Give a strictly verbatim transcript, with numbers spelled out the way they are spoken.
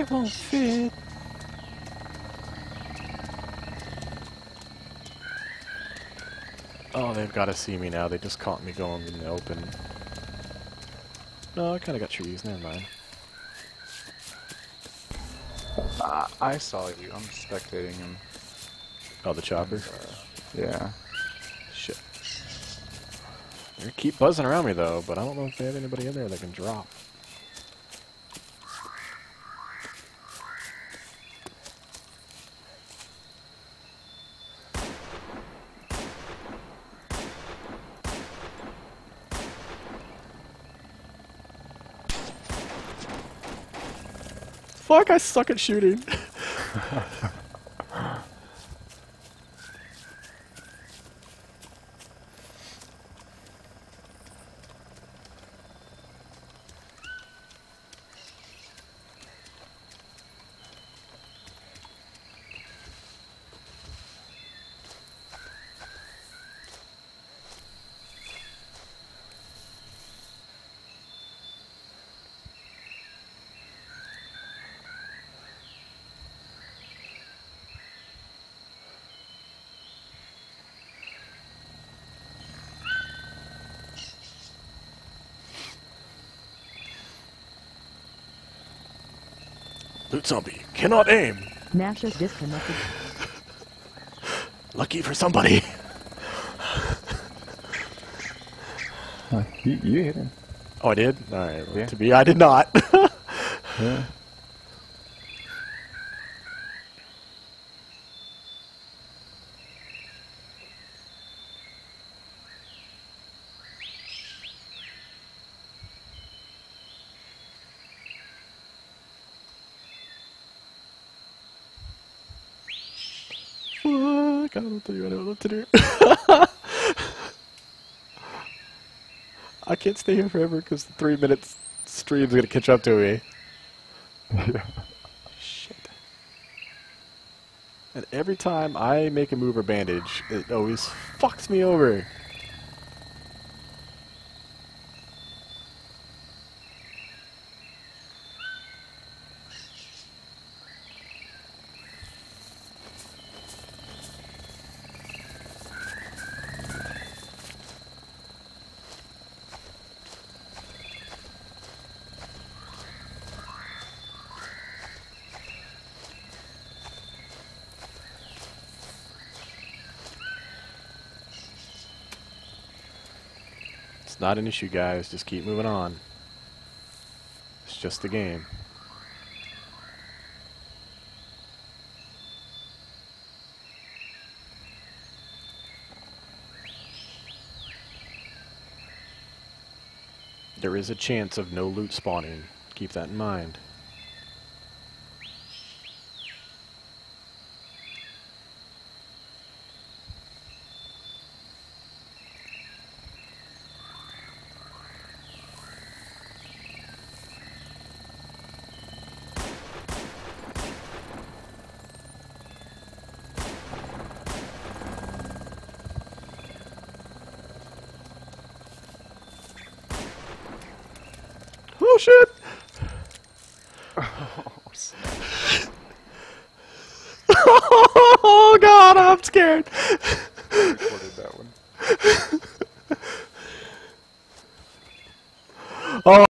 It won't fit. Oh, they've got to see me now. They just caught me going in the open. No, I kind of got trees. Never mind. Uh, I saw you. I'm spectating him. Oh, the chopper? Uh, yeah. Shit. They keep buzzing around me, though, but I don't know if they have anybody in there that can drop. Fuck, I suck at shooting. Loot zombie cannot aim. Nash is disconnected. Lucky for somebody. Uh, you, you hit him. Oh, I did? Alright, well, Yeah. to be, I did not. Yeah. Fuck, I don't think I know what to do. I can't stay here forever because the three minutes stream's gonna catch up to me. Yeah. Shit. And every time I make a move or bandage, it always fucks me over. It's not an issue, guys. Just keep moving on. It's just the game. There is a chance of no loot spawning. Keep that in mind. Oh shit! Oh god, I'm scared! I recorded that one. Oh.